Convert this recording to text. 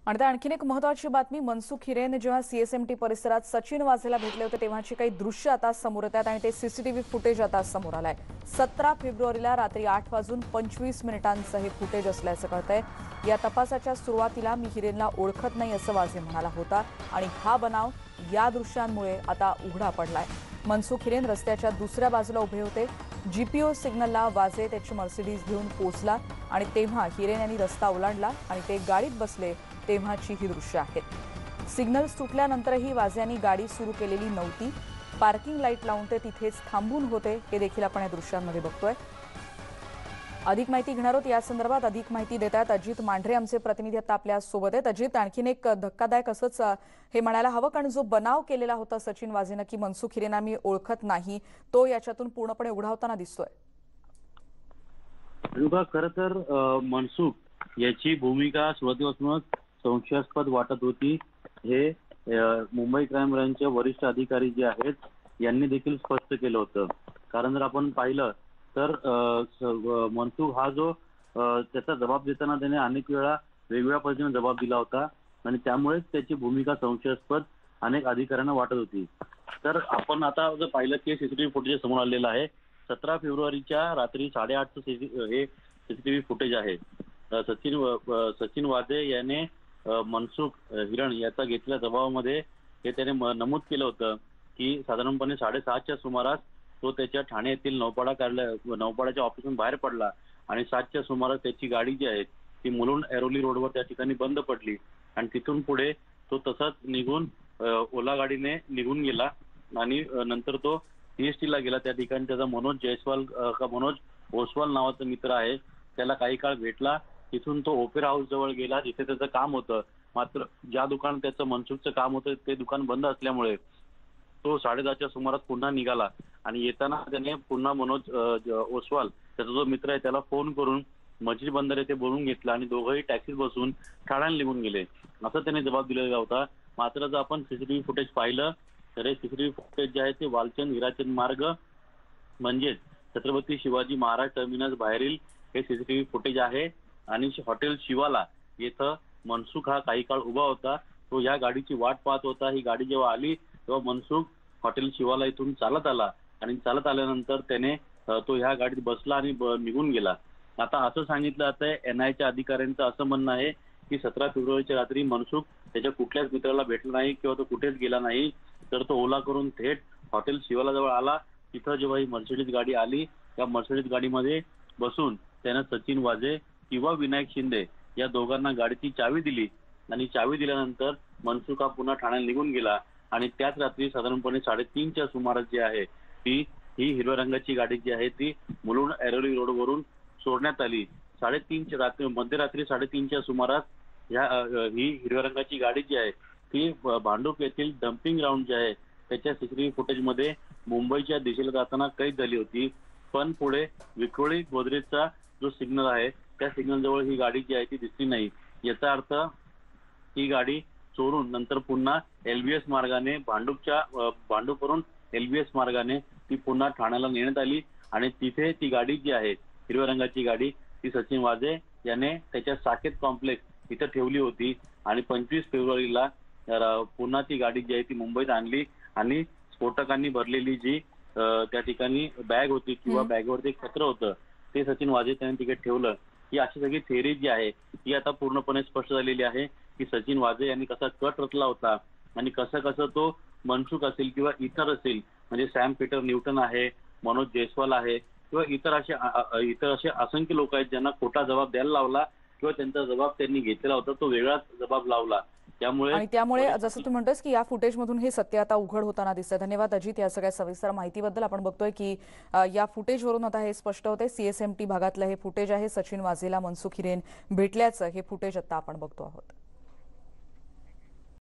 आणि आणखीन एक महत्त्वाची बातमी, मनसुख हिरेन जेव्हा सीएसएमटी परिसरात सचिन वाझेला भेटले होते तेव्हाची काही दृश्य आता समोर येतात आणि ते सीसीटीव्ही फुटेज आता समोर आलंय। 17 फेब्रुवारीला रात्री 8:25 हे फुटेज असल्याचं कळतंय। या तपासाच्या सुरुवातीला मी हिरेनला ओळखत नाही असं वाझे म्हणाला होता आणि हा बनाव या दृश्यांमुळे आता उघडा पडलाय। मनसुख हिरेन रस्त्याच्या दुसऱ्या बाजूला उभे होते। जीपीओ सिग्नलला वाझे त्याची मर्सिडीज घेऊन पोहोचला आणि तेव्हा हिरेन यांनी रस्ता ओलांडला आणि ते गाडीत बसले तेव्हाची ही दृश्य आहेत। सिग्नल सुटल्यानंतरही वाझे यांनी गाडी सुरू केलेली नव्हती। पार्किंग लाईट लावून ते तिथेच थांबून होते, हे देखील आपण या दृश्यांमध्ये बघतोय। अधिक माहिती घेणार आहोत या संदर्भात। अधिक माहिती देतात अजित मांढरे आमचे प्रतिनिधी आता आपल्या सोबत आहेत। अजित, आणखीन एक धक्कादायक असंच हे म्हणायला हवं, कारण जो बनाव केलेला होता सचिन वाझेनं की मनसुख हिरेंना मी ओळखत नाही, तो याच्यातून पूर्णपणे उघडा होताना दिसतोय। खरं तर मनसुख याची भूमिका सुरुवातीपासूनच संशयास्पद वाटत होती। हे मुंबई क्राईम ब्रांचचे वरिष्ठ अधिकारी जे आहेत यांनी देखील स्पष्ट केलं होतं। कारण जर आपण पाहिलं तर मनसुख हा जो त्याचा जबाब देताना त्याने अनेक वेळा वेगवेगळ्या पद्धतीने जबाब दिला होता आणि त्यामुळेच त्याची भूमिका संशयास्पद अनेक अधिकाऱ्यांना वाटत होती। तर आपण आता जर पाहिलं की सीसीटीव्ही फुटेज समोर आलेलं आहे। 17 फेब्रुवारीच्या रात्री 8:30 हे सीसीटीव्ही फुटेज आहे। सचिन वाझे याने मनसुख हिरण याचा घेतलेल्या जबाबामध्ये हे त्याने नमूद केलं होतं की साधारणपणे 6:30च्या सुमारास तो त्याच्या ठाणे येथील नौपाड्याच्या ऑफिसमधून बाहेर पडला आणि 7च्या सुमारास त्याची गाडी जी आहे ती मुलुंड ऐरोली रोडवर त्या ठिकाणी बंद पडली आणि तिथून पुढे तो तसाच निघून ओला गाडीने निघून गेला आणि नंतर तो सीएसटीला गेला। त्या ठिकाणी त्याचा मनोज ओसवाल नावाचा मित्र आहे, त्याला काही काळ भेटला। तिथून तो ओपेरा हाऊस जवळ गेला जिथे त्याचं काम होतं। मात्र ज्या दुकान त्याचं मनसुखचं काम होतं ते दुकान बंद असल्यामुळे तो 10:30च्या सुमारास पुन्हा निघाला आणि येताना त्याने पुन्हा मनोज ओसवाल त्याचा जो मित्र आहे त्याला फोन करून मछली बंदर येथे बोलून घेतला आणि दोघंही टॅक्सीत बसून ठाण्याला निघून गेले असं त्याने जबाब दिलेला होता। मात्र जर आपण सीसीटीव्ही फुटेज पाहिलं तर हे सीसीटीव्ही फुटेज जे आहे ते वालचंद हिराचंद मार्ग म्हणजेच छत्रपती शिवाजी महाराज टर्मिनस बाहेरील हे सीसीटीव्ही फुटेज आहे आणि हॉटेल शिवाला येथे मनसुख हा काही काळ उभा होता। तो या गाडीची वाट पाहत होता। ही गाडी जेव्हा आली तेव्हा मनसुख हॉटेल शिवाला इथून चालत आला आणि चालत आल्यानंतर त्याने तो ह्या गाडीत बसला आणि निघून गेला। आता असं सांगितलं जातंय एनआयच्या अधिकाऱ्यांचं असं म्हणणं आहे की 17 फेब्रुवारीच्या रात्री मनसुख त्याच्या कुठल्याच मित्राला भेटला नाही किंवा तो कुठेच गेला नाही, तर तो ओला करून थेट हॉटेल शिवाला जवळ आला। तिथं जेव्हा ही मर्सिडीज गाडी आली त्या मर्सिडीज गाडीमध्ये बसून त्यानं सचिन वाझे किंवा विनायक शिंदे या दोघांना गाडीची चावी दिली आणि चावी दिल्यानंतर मनसुख हा पुन्हा ठाण्याला निघून गेला आणि त्याच रात्री साधारणपणे 3:30च्या सुमारास जी आहे ही हिरव्या रंगाची गाडी जी आहे ती मुलुंड ऐरोली रोडवरून सोडण्यात आली। 3:30च्या रात्री मध्यरात्री 3:30च्या सुमारास ही हिरव्या रंगाची गाडी जी आहे ती भांडूप येथील डम्पिंग ग्राउंड जे आहे त्याच्या सीसीटीव्ही फुटेजमध्ये मुंबईच्या दिशेला जाताना कैद झाली होती। पण पुढे विक्रोळी गोदरेजचा जो सिग्नल आहे त्या सिग्नल जवळ ही गाडी जी आहे ती दिसली नाही। याचा अर्थ ही गाडी चोरून नंतर पुन्हा एलबीएस मार्गाने भांडूपवरून एलबीएस मार्गाने ती पुन्हा ठाण्याला नेण्यात आली आणि तिथे ती गाडी जी आहे हिरव्या रंगाची गाडी ती सचिन वाझे याने त्याच्या साकेत कॉम्प्लेक्स इथं ठेवली होती आणि 25 फेब्रुवारीला पुन्हा ती गाडी जी आहे ती मुंबईत आणली आणि स्फोटकांनी भरलेली जी त्या ठिकाणी बॅग होती किंवा बॅगवरती एक पत्र होतं ते सचिन वाझे त्याने तिकडे ठेवलं। ही अशी सगळी थेअरी जी आहे ही आता पूर्णपणे स्पष्ट झालेली आहे की सचिन वाझे यांनी कसा कट रचला होता आणि कसं तो मनसुख असेल किंवा इतर असेल म्हणजे सॅम पीटर न्यूटन आहे, मनोज जयस्वाल आहे किंवा इतर असे असंख्य लोक आहेत ज्यांना खोटा जबाब द्यायला लावला किंवा त्यांचा जबाब त्यांनी घेतलेला होता तो वेगळाच जबाब लावला। त्यामुळे जसं तू म्हणतोस की या फुटेजमधून हे सत्य आता उघड होताना दिसतंय। धन्यवाद अजित या सगळ्या सविस्तर माहितीबद्दल। आपण बघतोय की या फुटेजवरून आता हे स्पष्ट होते सीएसएमटी भागातलं हे फुटेज आहे। सचिन वाझेला मनसुख हिरेन भेटल्याचं हे फुटेज आता आपण बघतो आहोत।